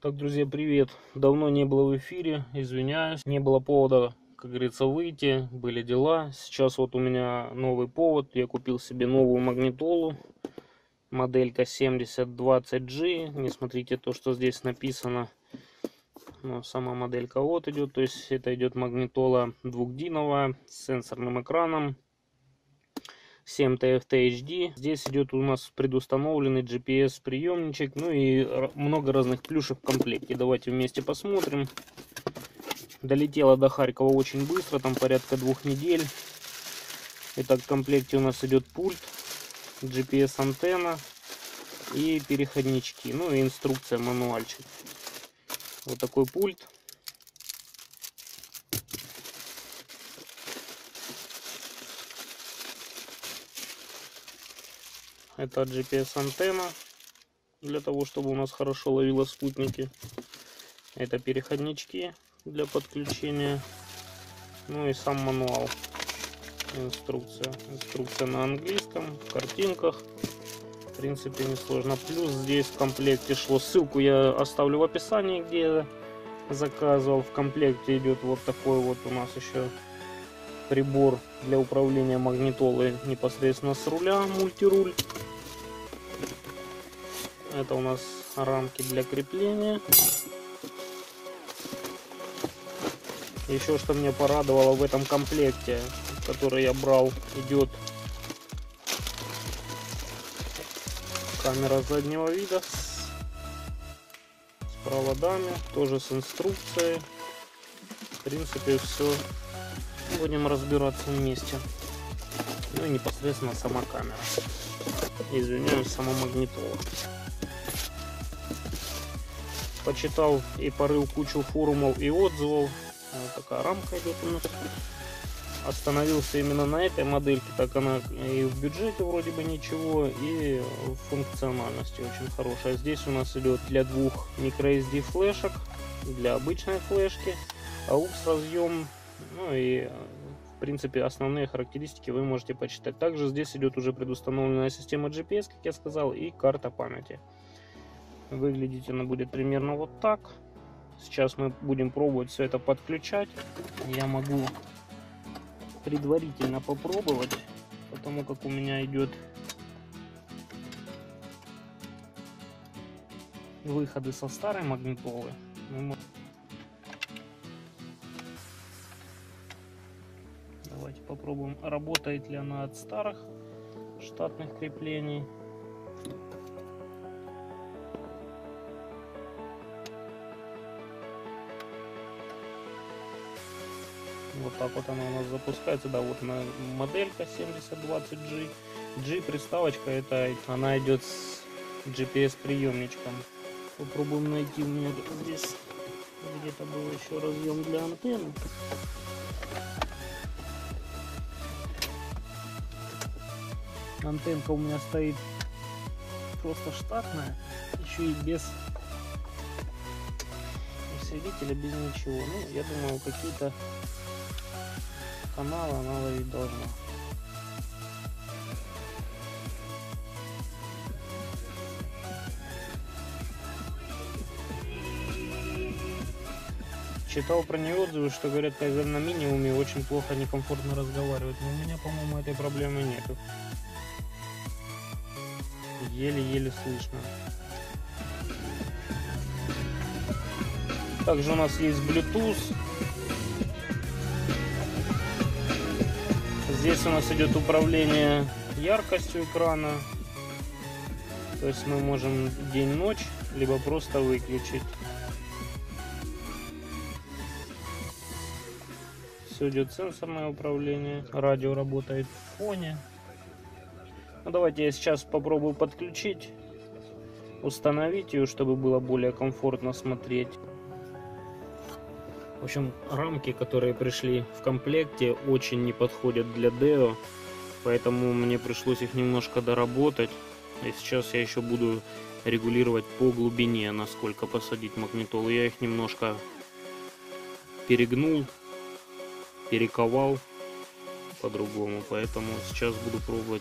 Так, друзья, привет. Давно не было в эфире, извиняюсь. Не было повода, как говорится, выйти, были дела. Сейчас вот у меня новый повод. Я купил себе новую магнитолу. Моделька 7020G. Не смотрите то, что здесь написано. Но сама моделька вот идет. То есть это идет магнитола двухдиновая с сенсорным экраном. 7 TFT HD. Здесь идет у нас предустановленный GPS приемничек, ну и много разных плюшек в комплекте. Давайте вместе посмотрим. Долетела до Харькова очень быстро, там порядка 2 недель. Итак, в комплекте у нас идет пульт, GPS антенна и переходнички, ну и инструкция, мануальчик. Вот такой пульт. Это GPS антенна, для того, чтобы у нас хорошо ловила спутники. Это переходнички для подключения. Ну и сам мануал. Инструкция на английском, в картинках. В принципе, несложно. Плюс здесь в комплекте шло. Ссылку я оставлю в описании, где я заказывал. В комплекте идет вот такой вот у нас еще прибор для управления магнитолой непосредственно с руля, мультируль. Это у нас рамки для крепления. Еще что меня порадовало в этом комплекте, который я брал, идет камера заднего вида с проводами, тоже с инструкцией. В принципе, все. Будем разбираться вместе. Ну и непосредственно сама камера. Извиняюсь, сама магнитола. Почитал и порыл кучу форумов и отзывов. Вот такая рамка идет у нас. Остановился именно на этой модельке, так она и в бюджете вроде бы ничего, и в функциональности очень хорошая. Здесь у нас идет для двух microSD флешек, для обычной флешки, AUX разъем, ну и в принципе основные характеристики вы можете почитать. Также здесь идет уже предустановленная система GPS, как я сказал, и карта памяти. Выглядеть она будет примерно вот так. Сейчас мы будем пробовать все это подключать. Я могу предварительно попробовать, потому как у меня идет выходы со старой магнитолы. Давайте попробуем, работает ли она от старых штатных креплений. Вот так вот она у нас запускается. Да, вот моделька 7020G. G приставочка, это она идет с GPS приемничком. Попробуем найти. У меня здесь где-то был еще разъем для антенны. Антенка у меня стоит просто штатная, еще и без усилителя, без ничего. Ну, я думаю, какие-то каналы она ловить должна. Читал про нее отзывы, что говорят, когда на минимуме очень плохо, некомфортно разговаривать. Но у меня, по-моему, этой проблемы нету. Еле-еле слышно. Также у нас есть Bluetooth. Здесь у нас идет управление яркостью экрана. То есть мы можем день-ночь, либо просто выключить. Все идет сенсорное управление. Радио работает в фоне. Ну, давайте я сейчас попробую подключить, установить ее, чтобы было более комфортно смотреть. В общем, рамки, которые пришли в комплекте, очень не подходят для Deo, поэтому мне пришлось их немножко доработать. И сейчас я еще буду регулировать по глубине, насколько посадить магнитолу. Я их немножко перегнул, перековал по-другому, поэтому сейчас буду пробовать.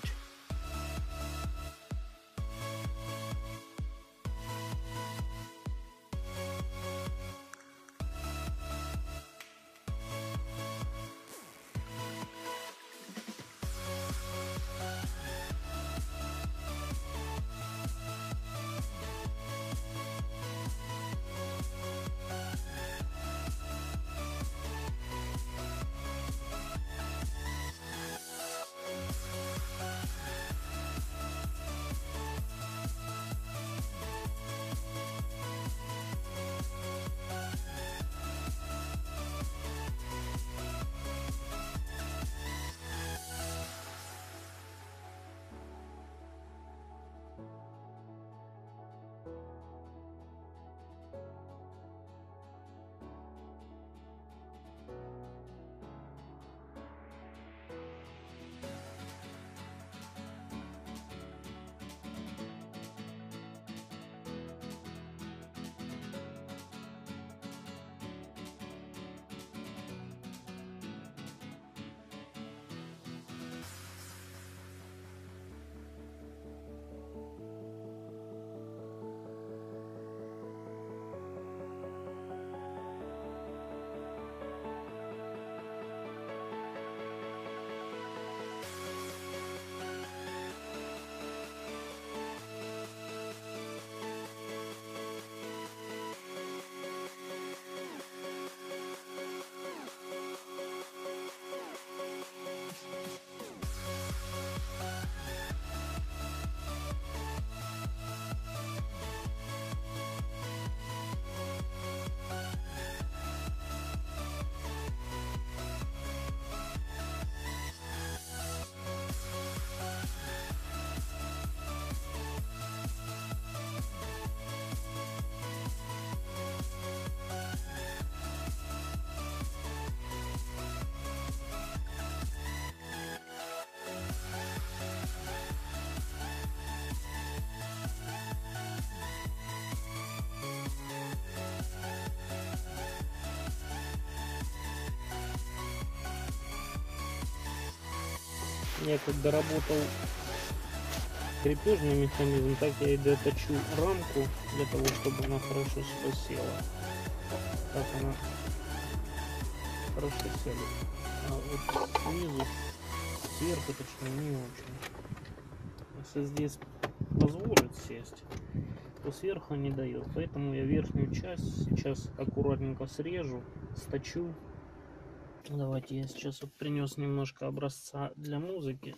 Я когда работал крепежный механизм, так я и доточу рамку для того, чтобы она хорошо села. Так она хорошо села. А вот снизу, сверху точнее не очень. Если здесь позволит сесть, то сверху не дает. Поэтому я верхнюю часть сейчас аккуратненько срежу, сточу. Давайте я сейчас вот принес немножко образца для музыки.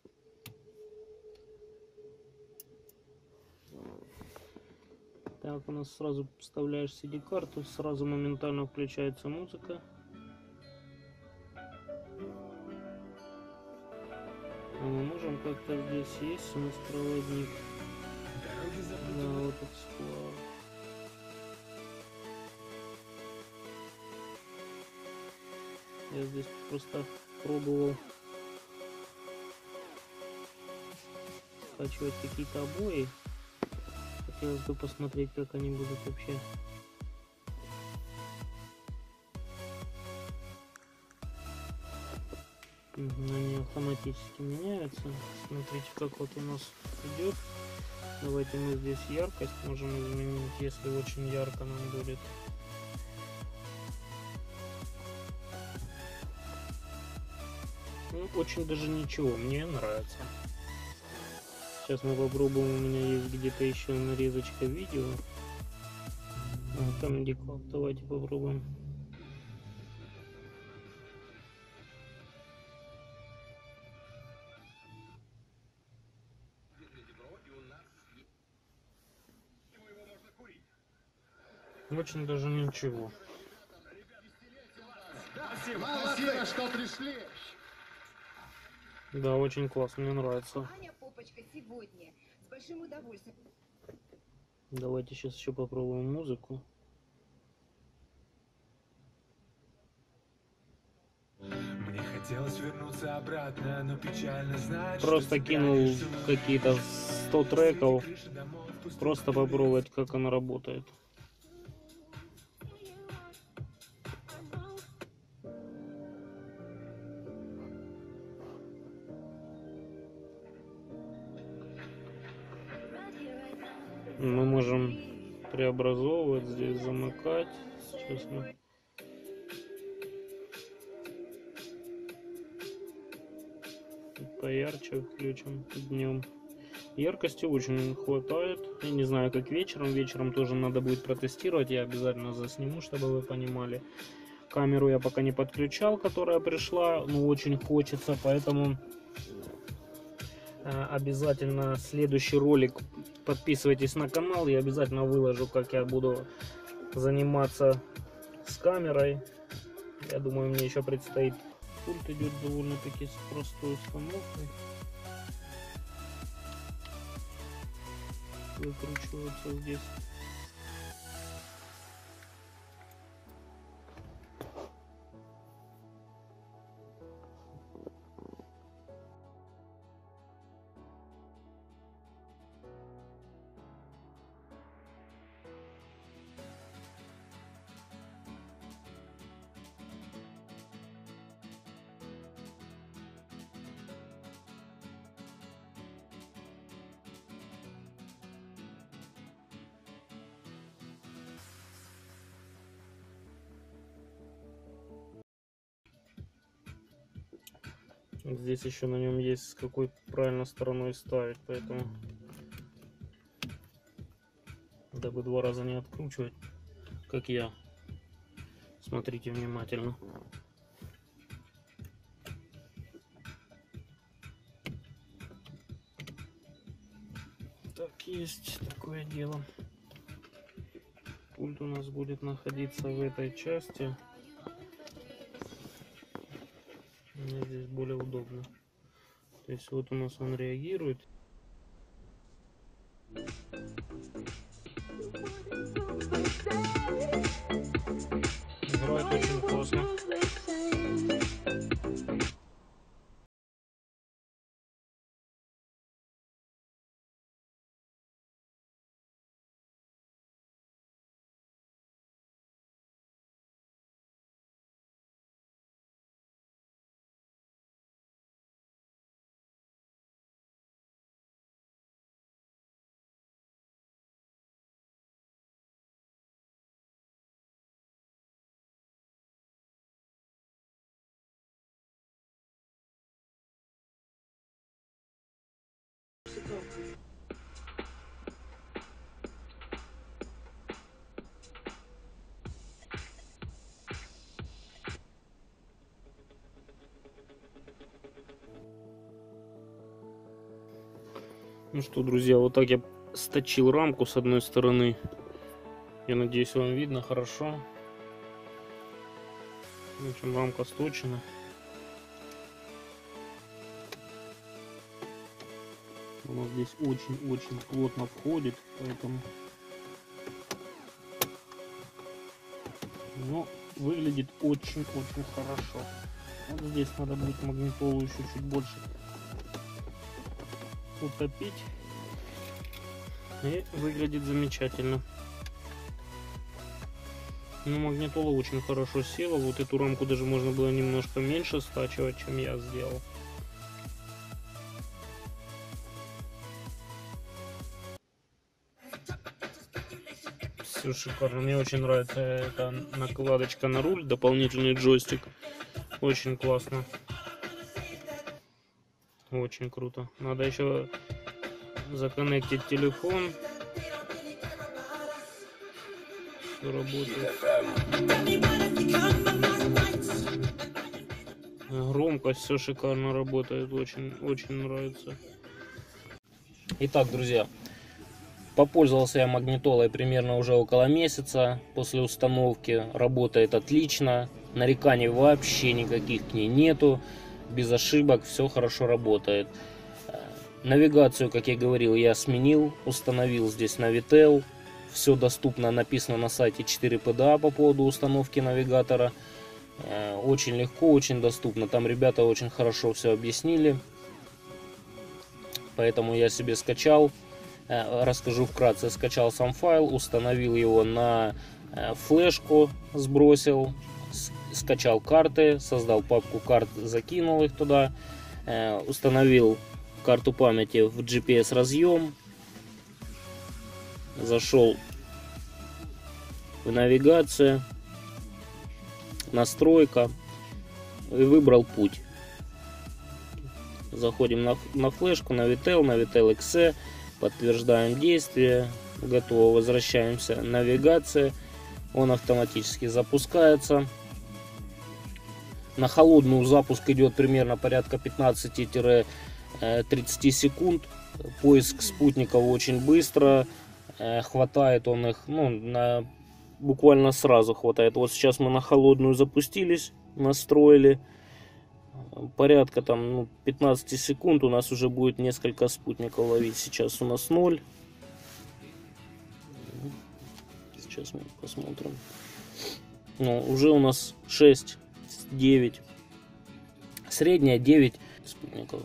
Так, у нас сразу вставляешь CD-карту, сразу моментально включается музыка. А мы можем как-то здесь есть у нас проводник. Да, вот этот сплав. Я здесь просто пробовал скачивать какие-то обои. Хотелось бы посмотреть, как они будут вообще. Они автоматически меняются. Смотрите, как вот у нас идет. Давайте мы здесь яркость можем изменить, если очень ярко нам будет. Ну, очень даже ничего, мне нравится. Сейчас мы попробуем, у меня есть где-то еще нарезочка видео. Comedy Club, давайте попробуем. Очень даже ничего. Спасибо, что пришли. Да, очень классно, мне нравится. Аня Попочка сегодня с большим удовольствием. Давайте сейчас еще попробуем музыку. Мне хотелось вернуться обратно, но печально знать, Просто кинул какие-то 100 треков, просто попробовать, как она работает. Мы можем преобразовывать здесь, замыкать. Сейчас мы поярче включим днем. Яркости очень хватает. Я не знаю, как вечером. Вечером тоже надо будет протестировать. Я обязательно засниму, чтобы вы понимали. Камеру я пока не подключал, которая пришла. Но очень хочется, поэтому обязательно следующий ролик. Подписывайтесь на канал. Я обязательно выложу, как я буду заниматься с камерой. Я думаю, мне еще предстоит. Пульт идет довольно-таки с простой установкой. Выкручивается здесь. Здесь еще на нем есть с какой правильно стороной ставить, поэтому дабы 2 раза не откручивать, как я. Смотрите внимательно. Так, есть такое дело. Пульт у нас будет находиться в этой части. Мне здесь более удобно. То есть вот у нас он реагирует. Играет очень классно. Ну что, друзья, вот так я сточил рамку с одной стороны. Я надеюсь, вам видно хорошо. В общем, рамка сточена. Она здесь очень-очень плотно входит, поэтому... Но выглядит очень-очень хорошо. Вот здесь надо будет магнитолу еще чуть больше утопить, и выглядит замечательно. Но магнитола очень хорошо села. Вот эту рамку даже можно было немножко меньше стачивать, чем я сделал. Все шикарно. Мне очень нравится эта накладочка на руль, дополнительный джойстик. Очень классно. Очень круто. Надо еще законнектить телефон. Все работает. Громкость, все шикарно работает. Очень нравится. Итак, друзья, попользовался я магнитолой примерно уже около месяца после установки. Работает отлично. Нареканий вообще никаких к ней нету. Без ошибок, все хорошо работает. Навигацию, как я говорил, я сменил, установил здесь Navitel. Все доступно, написано на сайте 4PDA по поводу установки навигатора. Очень легко, очень доступно. Там ребята очень хорошо все объяснили. Поэтому я себе скачал. Расскажу вкратце. Скачал сам файл, установил его на флешку, сбросил. Скачал карты, создал папку карт, закинул их туда, установил карту памяти в GPS разъем, зашел в навигацию, настройка и выбрал путь. Заходим на флешку, Navitel XE, подтверждаем действие, готово, возвращаемся, навигация, он автоматически запускается. На холодную запуск идет примерно порядка 15-30 секунд. Поиск спутников очень быстро. Хватает он их, буквально сразу хватает. Вот сейчас мы на холодную запустились, настроили. Порядка 15 секунд у нас уже будет несколько спутников ловить. Сейчас у нас 0. Сейчас мы посмотрим. Уже у нас 6. 9. Средняя 9 спутников.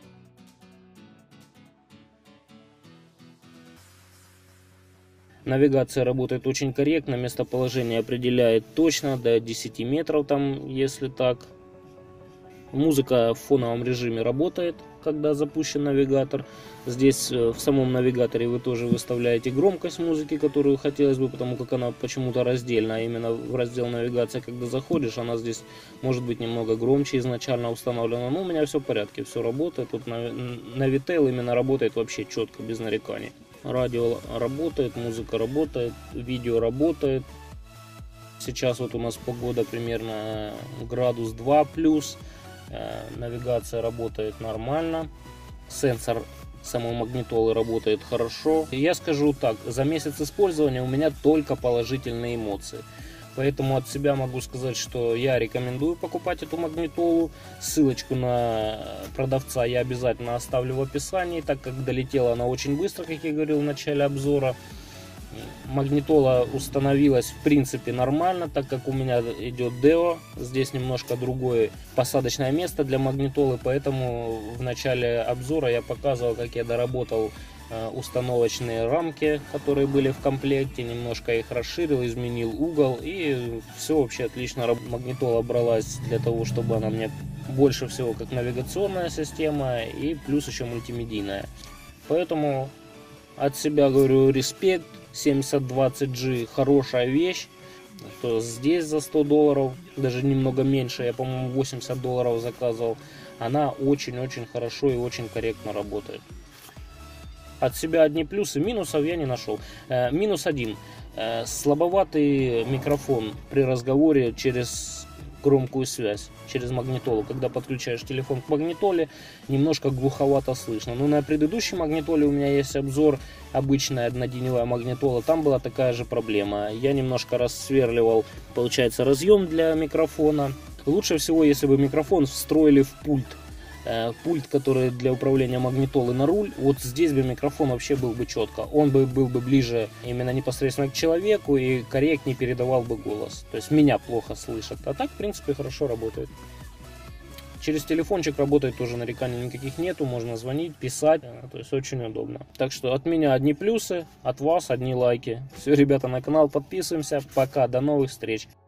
Навигация работает очень корректно. Местоположение определяет точно до 10 метров там, если так. Музыка в фоновом режиме работает, когда запущен навигатор. Здесь в самом навигаторе вы тоже выставляете громкость музыки, которую хотелось бы, потому как она почему-то раздельна. А именно в раздел навигация, когда заходишь, она здесь может быть немного громче изначально установлена. Но у меня все в порядке, все работает. Тут Navitel именно работает вообще четко, без нареканий. Радио работает, музыка работает, видео работает. Сейчас вот у нас погода примерно градус 2 плюс. Навигация работает нормально. Сенсор самой магнитолы работает хорошо. Я скажу так, за месяц использования у меня только положительные эмоции. Поэтому от себя могу сказать, что я рекомендую покупать эту магнитолу. Ссылочку на продавца я обязательно оставлю в описании, так как долетела она очень быстро, как я говорил в начале обзора. Магнитола установилась в принципе нормально, так как у меня идет Deo. Здесь немножко другое посадочное место для магнитолы, поэтому в начале обзора я показывал, как я доработал установочные рамки, которые были в комплекте, немножко их расширил, изменил угол, и все вообще отлично. Магнитола бралась для того, чтобы она мне больше всего как навигационная система и плюс еще мультимедийная. Поэтому от себя говорю респект. 7020G хорошая вещь. То здесь за $100, даже немного меньше, я по-моему $80 заказывал. Она очень-очень хорошо и очень корректно работает. От себя одни плюсы, минусов я не нашел. Минус один. Слабоватый микрофон при разговоре через громкую связь, через магнитолу. Когда подключаешь телефон к магнитоле, немножко глуховато слышно. Но на предыдущей магнитоле у меня есть обзор, обычная однодиневая магнитола, там была такая же проблема. Я немножко рассверливал, получается, разъем для микрофона. Лучше всего, если бы микрофон встроили в пульт. Пульт, который для управления магнитолы на руль, вот здесь бы микрофон вообще был бы четко. Он был бы ближе именно непосредственно к человеку и корректнее передавал бы голос. То есть меня плохо слышат. А так, в принципе, хорошо работает. Через телефончик работает тоже, нареканий никаких нету. Можно звонить, писать. То есть очень удобно. Так что от меня одни плюсы, от вас одни лайки. Все, ребята, на канал подписываемся. Пока, до новых встреч.